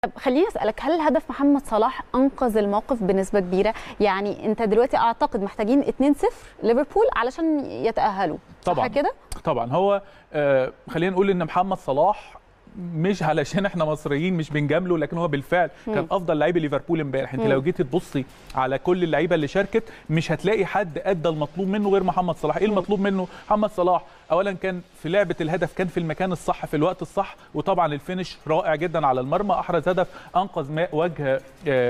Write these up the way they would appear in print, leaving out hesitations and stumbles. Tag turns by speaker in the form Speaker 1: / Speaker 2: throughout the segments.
Speaker 1: طب خليني اسالك، هل هدف محمد صلاح انقذ الموقف بنسبه كبيره؟ يعني انت دلوقتي اعتقد محتاجين 2-0 ليفربول علشان يتاهلوا،
Speaker 2: طبعا
Speaker 1: صح كده؟
Speaker 2: طبعا هو خلينا نقول ان محمد صلاح مش علشان احنا مصريين مش بنجامله، لكن هو بالفعل كان افضل لعيب ليفربول امبارح. انت لو جيتي تبصي على كل اللعيبه اللي شاركت مش هتلاقي حد ادى المطلوب منه غير محمد صلاح. ايه المطلوب منه؟ محمد صلاح اولا كان في لعبه الهدف، كان في المكان الصح في الوقت الصح، وطبعا الفينش رائع جدا على المرمى، احرز هدف انقذ ماء وجه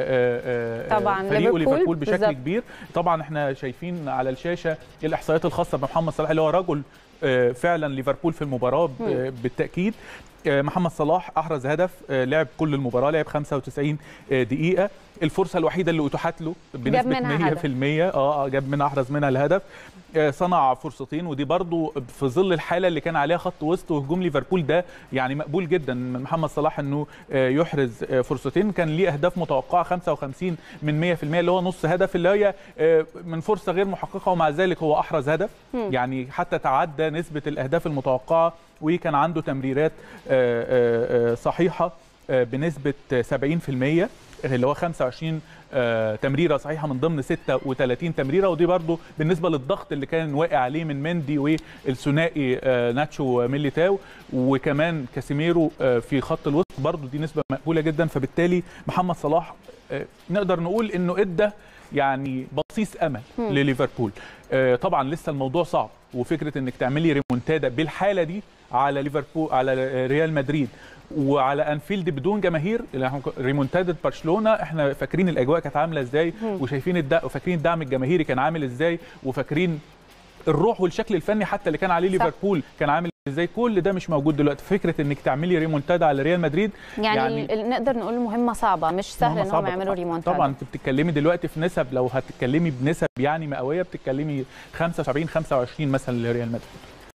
Speaker 1: طبعا
Speaker 2: فريقه ليفربول بشكل كبير. طبعا احنا شايفين على الشاشه الاحصائيات الخاصه بمحمد صلاح اللي هو رجل فعلا ليفربول في المباراه بالتاكيد. محمد صلاح احرز هدف، لعب كل المباراه، لعب 95 دقيقه. الفرصه الوحيده اللي اتاحت له بنسبه 100% جاب منها، احرز منها الهدف. صنع فرصتين، ودي برضو في ظل الحاله اللي كان عليها خط وسط وهجوم ليفربول، ده يعني مقبول جدا من محمد صلاح انه يحرز فرصتين. كان ليه اهداف متوقعه 55 من 100%، اللي هو نص هدف، اللي هي من فرصه غير محققه، ومع ذلك هو احرز هدف. يعني حتى تعدى نسبه الاهداف المتوقعه، وكان عنده تمريرات صحيحه بنسبه 70%، اللي هو 25 تمريره صحيحه من ضمن 36 تمريره. ودي برضو بالنسبه للضغط اللي كان واقع عليه من مندي والثنائي ناتشو ميليتاو وكمان كاسيميرو في خط الوسط، برضو دي نسبه مقبوله جدا. فبالتالي محمد صلاح نقدر نقول انه ادى يعني بصيص امل لليفربول. طبعا لسه الموضوع صعب، وفكره انك تعملي ريمونتادا بالحاله دي على ليفربول، على ريال مدريد وعلى انفيلد بدون جماهير، ريمونتادا برشلونه احنا فاكرين الاجواء كانت عامله ازاي، وشايفين وفاكرين الدعم الجماهيري كان عامل ازاي، وفاكرين الروح والشكل الفني حتى اللي كان عليه ليفربول كان عامل ازاي. كل ده مش موجود دلوقتي. فكره انك تعملي ريمونتادا على ريال مدريد يعني
Speaker 1: نقدر نقول مهمه صعبه، مش سهل ان هم يعملوا ريمونتادا.
Speaker 2: طبعا انت بتتكلمي دلوقتي في نسب، لو هتتكلمي بنسب يعني مئويه بتتكلمي 75 25 مثلا لريال مدريد.